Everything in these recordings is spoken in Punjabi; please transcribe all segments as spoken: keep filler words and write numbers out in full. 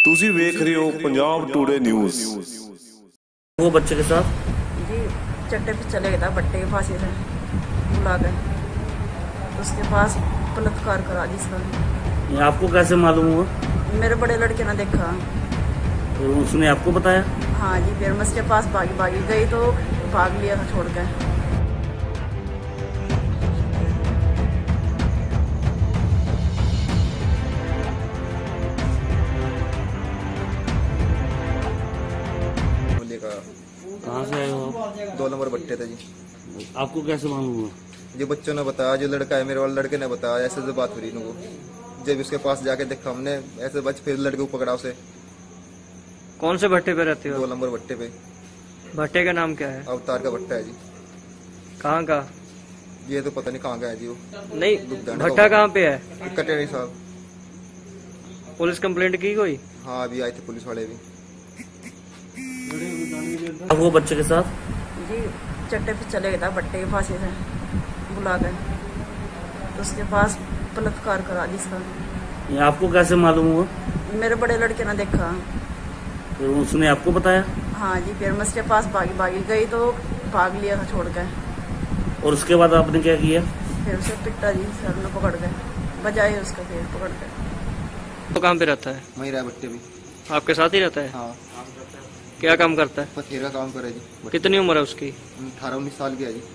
ਤੁਸੀਂ ਵੇਖ ਰਹੇ ਹੋ पंजाब टुडे न्यूज़। वो बच्चे के साथ जी चट्टे पे चले गया था बट्टे के फांसी से बुला कर, उसके पास बलात्कार करा जिसका। ये आपको कैसे मालूम हुआ? मेरे बड़े लड़के ने देखा। तो उसने आपको बताया? हाँ जी, फिर मैं उसके पास भागी भागी गई तो भाग लिया था छोड़ कर। कहाँ से आए हो आप? दो नंबर बट्टे थे जी। आपको कैसे मालूम हुआ? जो बच्चों ने बताया, जो लड़का है मेरे वाले लड़के ने बताया, ऐसे से बात हुई इनको। जब उसके पास जाके देखा हमने ऐसे बच, फिर लड़के को पकड़ा उसे। कौन से भट्टे पे रहते हो? दो नंबर भट्टे पे। भट्टे का नाम क्या है? अवतार का भट्टा है जी। कहाँ का? ये तो पता नहीं कहाँ का है जी वो। नहीं, भट्टा कहाँ पे है? कटेरी साहब। पुलिस कंप्लेंट की कोई? हाँ, अभी आए थे पुलिस वाले भी। वो बच्चे के साथ जी चट्टे पे चले गया था बट्टे के फांसी से बुला कर, उसके पास बलात्कार करा जिसका। ये आपको कैसे मालूम हुआ? मेरे बड़े लड़के ने देखा। तो उसने आपको बताया? हाँ जी, फिर मैं उसके पास भागी भागी गई तो भाग लिया था छोड़ कर। और उसके बाद आपने क्या किया? फिर उसे पिट्टा जी, सर ने पकड़ कर बजाए उसका, फिर पकड़ कर। तो कहाँ पे रहता है? वहीं रहा भट्टे भी। आपके साथ ही रहता है? हाँ। क्या काम करता है? पथेर का काम करे जी। कितनी उम्र है उसकी? अठारह उन्नीस साल की है जी।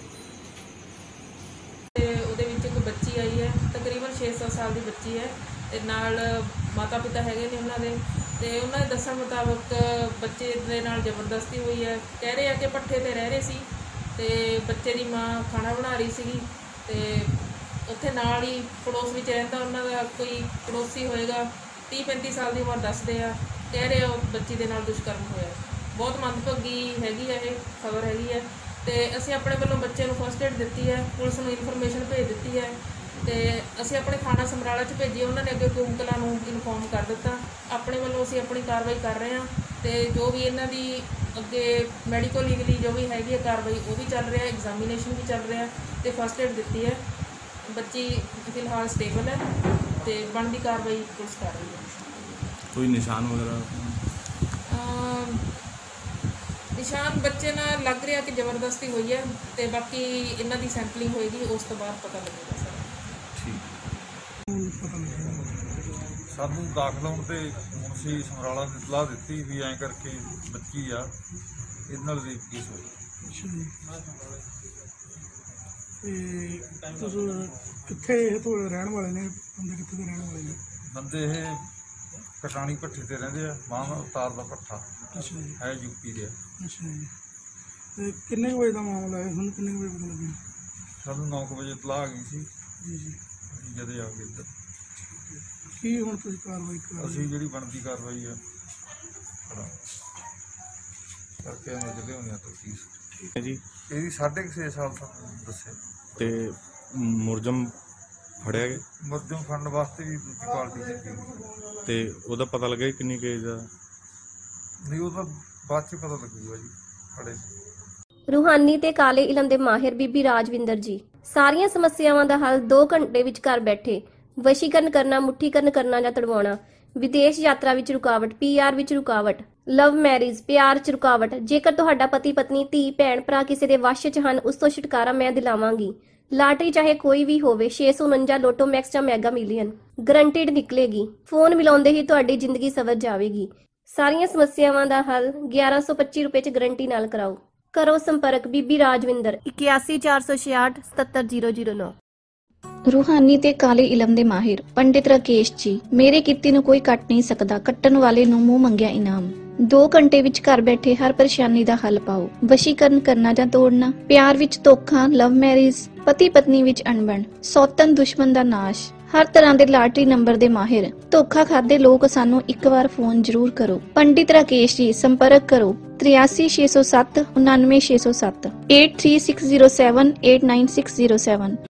ਉਹਦੇ ਵਿੱਚ ਇੱਕ ਬੱਚੀ ਆਈ ਹੈ, ਤਕਰੀਬਨ ਛੇ ਸੱਤ ਸਾਲ ਦੀ ਬੱਚੀ ਹੈ ਤੇ ਨਾਲ ਮਾਤਾ ਪਿਤਾ ਹੈਗੇ ਨੇ ਉਹਨਾਂ ਦੇ, ਤੇ ਉਹਨਾਂ ਦੇ ਦੱਸਣ ਮੁਤਾਬਕ ਬੱਚੇ ਦੇ ਨਾਲ ਜ਼ਬਰਦਸਤੀ ਹੋਈ ਹੈ। ਕਹਿ ਰਹੇ ਆ ਕਿ ਪੱਠੇ ਤੇ ਰਹਿ ਰਹੇ ਸੀ ਤੇ ਬੱਚੇ ਦੀ ਮਾਂ ਖਾਣਾ ਬਣਾ ਰਹੀ ਸੀਗੀ ਤੇ ਉੱਥੇ ਨਾਲ ਹੀ ਪੜੋਸ ਵਿੱਚ ਰਹਿੰਦਾ ਉਹਨਾਂ ਦਾ ਕੋਈ ਪੜੋਸੀ ਹੋਏਗਾ, ਤੀਹ ਪੈਂਤੀ ਸਾਲ ਦੀ ਉਮਰ ਦੱਸਦੇ ਆ। ਕਹਿ ਰਹੇ ਉਹ ਬੱਚੀ ਦੇ ਨਾਲ ਦੁਸ਼ਕਰਮ ਹੋਇਆ। ਬਹੁਤ ਮੰਦਭਾਗੀ ਹੈਗੀ ਹੈ ਇਹ ਖਬਰ ਹੈਗੀ ਹੈ ਤੇ ਅਸੀਂ ਆਪਣੇ ਵੱਲੋਂ ਬੱਚੇ ਨੂੰ ਫਸਟ ਏਡ ਦਿੱਤੀ ਹੈ, ਪੁਲਿਸ ਨੂੰ ਇਨਫੋਰਮੇਸ਼ਨ ਭੇਜ ਦਿੱਤੀ ਹੈ ਤੇ ਅਸੀਂ ਆਪਣੇ ਥਾਣਾ ਸਮਰਾਲਾ 'ਚ ਭੇਜੀ, ਉਹਨਾਂ ਨੇ ਅੱਗੇ ਕੂਮਕਲਾਂ ਨੂੰ ਇਨਫੋਰਮ ਕਰ ਦਿੱਤਾ। ਆਪਣੇ ਵੱਲੋਂ ਅਸੀਂ ਆਪਣੀ ਕਾਰਵਾਈ ਕਰ ਰਹੇ ਹਾਂ ਤੇ ਜੋ ਵੀ ਇਹਨਾਂ ਦੀ ਅੱਗੇ ਮੈਡੀਕਲ ਲੀਗਲੀ ਜੋ ਵੀ ਹੈਗੀ ਹੈ ਕਾਰਵਾਈ ਉਹ ਵੀ ਚੱਲ ਰਿਹਾ, ਐਗਜ਼ਾਮੀਨੇਸ਼ਨ ਵੀ ਚੱਲ ਰਿਹਾ ਤੇ ਫਸਟ ਏਡ ਦਿੱਤੀ ਹੈ। ਬੱਚੀ ਫਿਲਹਾਲ ਸਟੇਬਲ ਹੈ ਤੇ ਬਣਦੀ ਕਾਰਵਾਈ ਪੁਲਿਸ ਕਰ ਰਹੀ ਹੈ। कोई निशान वगैरह? ਨਿਸ਼ਾਨ ਬੱਚੇ ਨਾਲ ਲੱਗ ਰਿਹਾ ਕਿ ਜ਼ਬਰਦਸਤੀ ਹੋਈ ਹੈ ਤੇ ਬਾਕੀ ਇਹਨਾਂ ਦੀ ਸੈਂਪਲਿੰਗ ਹੋਏਗੀ, ਉਸ ਤੋਂ ਬਾਅਦ ਪਤਾ ਲੱਗੇਗਾ ਸਾਰਾ। ਸਾਨੂੰ ਦਾਖਲ ਹੋਣ ਤੇ ਮੁਨਸੀ ਸਮਰਾਲਾ ਨੇ ਇਤਲਾਹ ਦਿੱਤੀ ਵੀ ਐਂ ਕਰਕੇ ਬੱਚੀ ਆ, ਇਹਦੇ ਨਾਲ ਰੇਪ ਕੇਸ ਹੋਇਆ। ਤੁਸੀਂ ਕਿੱਥੇ ਇਹ ਤੋਂ ਰਹਿਣ ਵਾਲੇ ਨੇ? ਬੰਦੇ ਕਿੱਥੇ ਦੇ ਰਹਿਣ ਵਾਲੇ ਨੇ? ਬੰਦੇ ਇਹ ਕਟਾਣੀ ਭੱਠੇ ਤੇ ਰਹਿੰਦੇ ਆ। ਮਾਂ ਅਵਤਾਰ ਦਾ ਭੱਠਾ ਅੱਛਾ ਜੀ। ਹੈ ਯੂਪੀ ਦੇ। ਅੱਛਾ ਜੀ। ਤੇ ਕਿੰਨੇ ਕੁ ਵਜੇ ਦਾ ਮਾਮਲਾ ਹੈ? ਹੁਣ ਕਿੰਨੇ ਕੁ ਵਜੇ ਪਤਾ ਲੱਗਿਆ? ਸਾਨੂੰ ਨੌ ਕੁ ਵਜੇ ਇਤਲਾਹ ਆ ਗਈ ਸੀ ਜੀ ਜੀ। ਅਸੀਂ ਜਦੇ ਆ ਗਏ ਇੱਧਰ। ਕੀ ਹੁਣ ਤੁਸੀਂ ਕਾਰਵਾਈ ਕਰ ਰਹੇ ਅਸੀਂ ਜਿਹੜੀ ਬਣਦੀ ਕਾਰਵਾਈ ਆ ਕਰਾਂ ਕਰਕੇ ਉਹਨੂੰ ਜਿਹੜੇ ਹੋਣੇ ਆ ਤਫਤੀਸ਼। ਠੀਕ ਹੈ ਜੀ। ਇਹਦੀ ਸਾਢੇ ਕੁ ਛੇ ਸਾਲ ਸਾਨੂੰ ਦੱਸਿਆ ਤੇ ਮੁਰਜਮ ਫੜਿਆ ਗਿਆ ਮੁਰਜਮ ਫੜਨ ਵਾਸਤੇ ਵੀ ਦੂਜੀ ਪਾਰਟੀ ਚੱਕੀ ਤੇ ਉਹਦਾ ਪਤਾ ਲੱਗਿਆ ਕਿੰਨੀ ਕੁ ਏਜ ਦਾ? ਨਹੀਂ, ਉਹ ਤਾਂ ਬਾਅਦ 'ਚ ਪਤਾ ਲੱਗੂਗਾ ਜੀ। ਫੜੇ ਰੂਹਾਨੀ ਤੇ ਕਾਲੇ ਇਲਮ ਦੇ ਮਾਹਿਰ ਬੀਬੀ ਰਾਜਵਿੰਦਰ ਜੀ ਸਾਰੀਆਂ ਸਮੱਸਿਆਵਾਂ ਦਾ ਹੱਲ ਦੋ ਘੰਟੇ ਵਿੱਚ ਘਰ ਬੈਠੇ। ਵਸ਼ੀਕਰਨ ਕਰਨਾ, ਮੁੱਠੀਕਰਨ ਕਰਨਾ ਜਾਂ ਤੜਵਾਉਣਾ, ਵਿਦੇਸ਼ ਯਾਤਰਾ ਵਿੱਚ ਰੁਕਾਵਟ, ਪੀਆਰ ਵਿੱਚ ਰੁਕਾਵਟ, ਲਵ ਮੈਰਿਜ, ਪਿਆਰ 'ਚ ਰੁਕਾਵਟ। ਜੇਕਰ ਤੁਹਾਡਾ ਪਤੀ ਪਤਨੀ, ਧੀ ਭੈਣ ਭਰਾ ਕਿਸੇ ਦੇ ਵਸ਼ 'ਚ ਹਨ, ਉਸ ਤੋਂ ਛੁਟਕਾਰਾ ਮੈਂ ਦਿਲਾਵਾਂਗੀ। ਲਾਟਰੀ ਚਾਹੇ ਕੋਈ ਵੀ ਹੋਵੇ, ਛੇ ਸੌ ਉਨੰਜਾ ਲੋਟੋ ਮੈਕਸ ਜਾਂ ਮੈਗਾ ਮਿਲੀਅਨ ਗਰੰਟਿਡ ਨਿਕਲੇਗੀ। ਫੋਨ ਮਿਲਾਉਂਦੇ ਹੀ ਤੁਹਾਡੀ ਜ਼ਿੰਦਗੀ ਸਵਰ ਜਾਵੇਗੀ। ਸਾਰੀਆਂ ਸਮੱਸਿਆਵਾਂ ਦਾ ਹੱਲ ਗਿਆਰਾਂ ਸੌ ਪੱਚੀ ਰੁਪਏ 'ਚ ਗਰੰਟੀ ਨਾਲ ਕਰਾਓ। ਕਰੋ ਸੰਪਰਕ ਬੀਬੀ ਰਾਜਵਿੰਦਰ ਇਕਿਆਸੀ ਚਾਰ ਸੌ ਛਿਆਹਠ ਸਤੱਤਰ ਜ਼ੀਰੋ ਜ਼ੀਰੋ ਨੌ। ਰੂਹਾਨੀ ਤੇ ਕਾਲੇ ਇਲਮ ਦੇ ਮਾਹਿਰ ਪੰਡਿਤ ਰਾਕੇਸ਼ ਜੀ। ਮੇਰੇ ਕਿੱਤੇ ਨੂੰ ਕੋਈ ਕੱਟ ਨਹੀਂ ਸਕਦਾ, ਕੱਟਣ ਵਾਲੇ ਨੂੰ ਮੂੰਹ ਮੰਗਿਆ ਇਨਾਮ। ਦੋ ਘੰਟੇ ਵਿੱਚ ਘਰ ਬੈਠੇ ਹਰ ਪਰੇਸ਼ਾਨੀ ਦਾ ਹੱਲ ਪਾਓ। ਵਸ਼ੀਕਰਨ ਕਰਨਾ ਜਾਂ ਤੋੜਨਾ, ਪਿਆਰ ਵਿੱਚ ਧੋਖਾ, ਲਵ ਮੈਰਿਜ, ਪਤੀ ਪਤਨੀ ਵਿੱਚ ਅਣਬਣ, ਸੌਤਨ ਦੁਸ਼ਮਣ ਦਾ ਨਾਸ਼, ਹਰ ਤਰ੍ਹਾਂ ਦੇ ਲਾਟਰੀ ਨੰਬਰ ਦੇ ਮਾਹਿਰ। ਧੋਖਾ ਖਾਦੇ ਲੋਕ ਸਾਨੂੰ ਇੱਕ ਵਾਰ ਫੋਨ ਜ਼ਰੂਰ ਕਰੋ। ਪੰਡਿਤ ਰਾਕੇਸ਼ ਜੀ, ਸੰਪਰਕ ਕਰੋ ਤ੍ਰਿਆਸੀ ਛੇ ਸੌ ਸੱਤ ਉਨਾਨਵੇਂ ਛੇ ਸੌ ਸੱਤ, eight three six zero seven eight nine six zero seven.